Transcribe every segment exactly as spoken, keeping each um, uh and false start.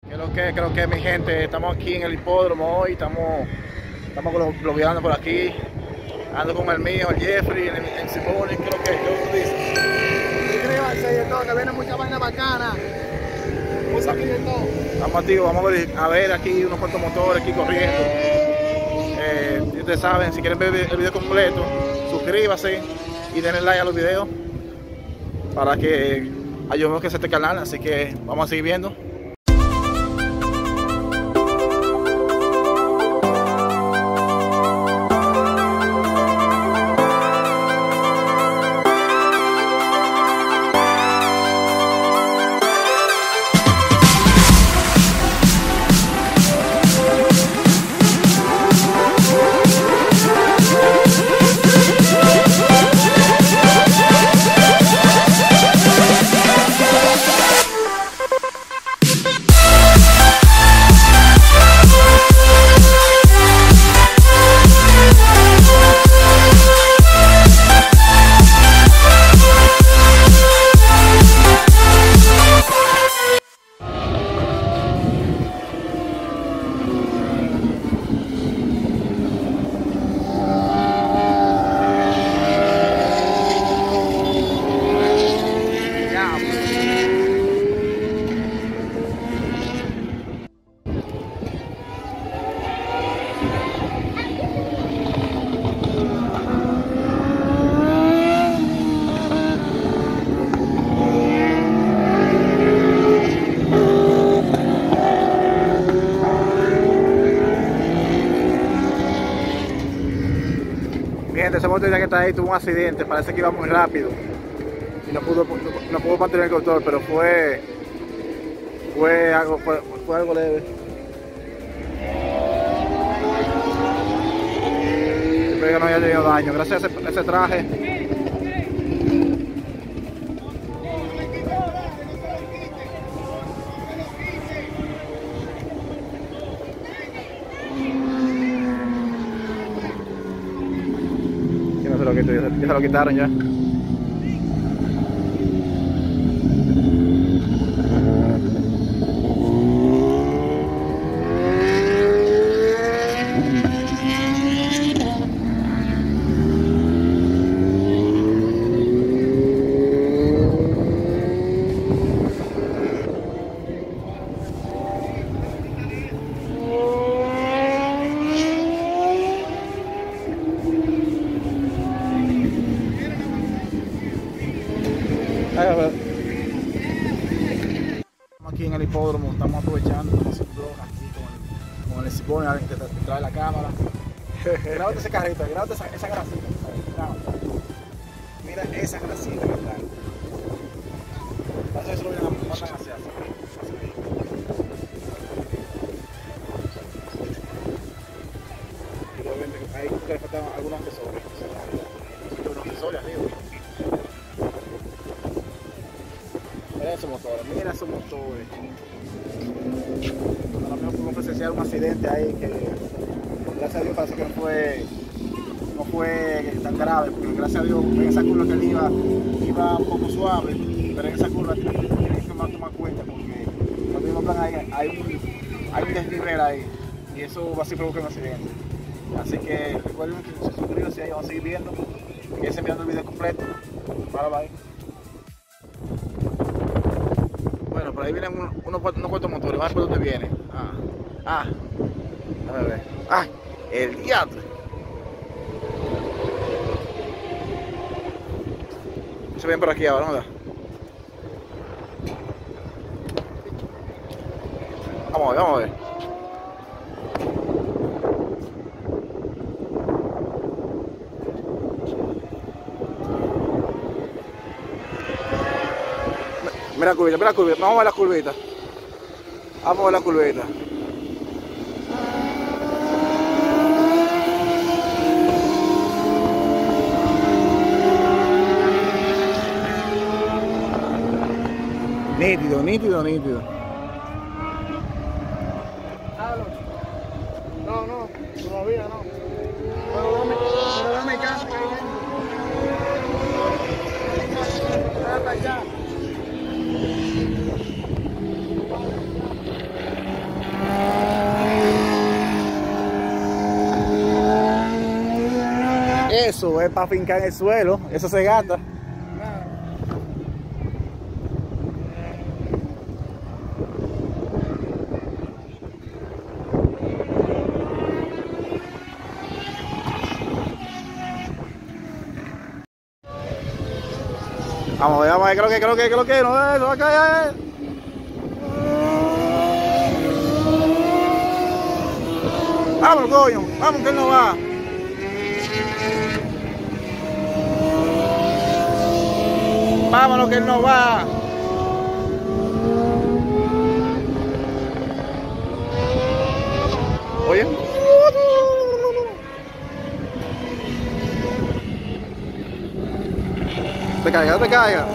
Creo que, creo que mi gente, estamos aquí en el hipódromo hoy, estamos, estamos blogueando por aquí, ando con el mío, el Jeffrey, el M C Bonnie, creo que, ¿qué tú dices? Suscríbanse y de todo, que viene mucha vaina bacana, mucha aquí de todo. Estamos activos, vamos a ver, a ver aquí unos cuantos motores aquí corriendo. Eh, ustedes saben, si quieren ver el video completo, suscríbase y denle like a los videos para que ayudemos a que se este canal, así que vamos a seguir viendo. Gente, ese motor que está ahí tuvo un accidente, parece que iba muy rápido y no pudo, no, no pudo mantener el control, pero fue fue algo, fue, fue algo leve. Espero que no haya tenido daño, gracias a ese, a ese traje. Ya se lo quito, ya se, ya se lo quitaron ya. Estamos aquí en el hipódromo, estamos aprovechando, estamos haciendo vlog aquí con el, con el M C Bonnie que trae la cámara. Grábate ese carrito, grábate esa, esa grasita, grábate. Mira esa grasita que trae. Eso lo vienen a mandar hacia así. Y obviamente ahí que le faltan algunos accesorios. Unos accesorios arriba. Mira esos motores, mira esos motores. Ahora mismo pudimos presenciar un accidente ahí que gracias a Dios parece que no fue, no fue tan grave, porque gracias a Dios en esa curva que él iba, iba un poco suave, pero en esa curva tiene que tomar, tomar cuenta porque cuando iba plan ahí hay un, hay un desnivel ahí y eso va a ser provocar un accidente. Así que recuerden que se suscriban si ahí vamos a seguir viendo y ese enviando el video completo. Bye bye. Bueno, por ahí vienen unos, unos, unos cuantos motores, vamos a ver por dónde viene. Ah, ah, a ver, ah, el diablo. Se ven por aquí ahora, ¿no? Vamos a ver, vamos a ver. Mira la curvita, mira la curvita, vamos a ver la curvita. Vamos a ver la curvita. Nítido, nítido, nítido. No, no, todavía no. Pero dame, pero dame canto ahí. Hasta allá. eso es para fincar en el suelo, eso se gasta. Vamos a ver, vamos a ver, creo que, creo que, creo que, no, eh, no va a caer. Vámonos, coño, vamos que él no va. Vámonos que él no va. Oye. Te caiga, no te caiga.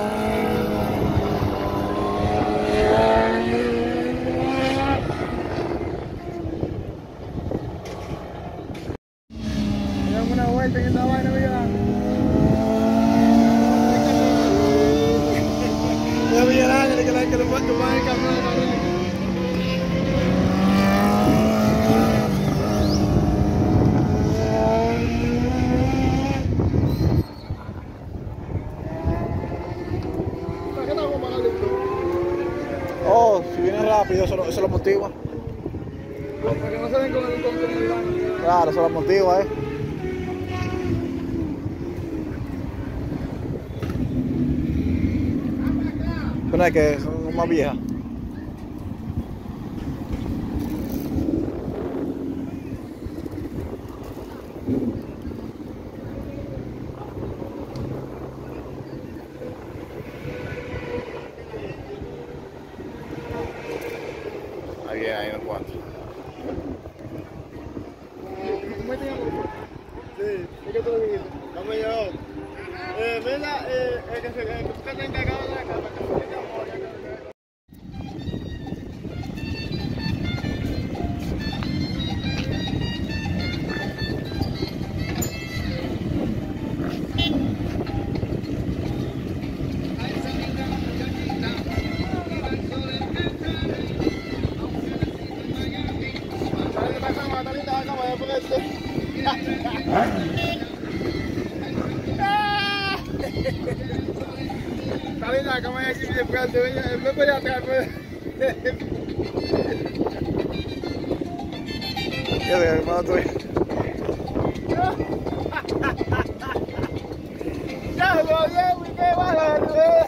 Dame una vuelta en esta vaina, mira. La Villarán, que la que lo puedo tomar el camión. Oh, si viene rápido, eso, lo- eso lo motiva. Para que no se den con el con el baño. Claro, eso lo motiva, eh. Pero es que son más viejas. Ahí viene, ahí en el cuatro. ¿Cómo te llamas? Sí, ¿qué tú dijiste? Dame yo. Eh, mira, eh, el que se el que está encargado de la cama, que se llama Moria. Está bien, la cama aquí de frente, me voy atrás, pues. Ya sé, hermano, tú. Ya, lo llevo y qué va,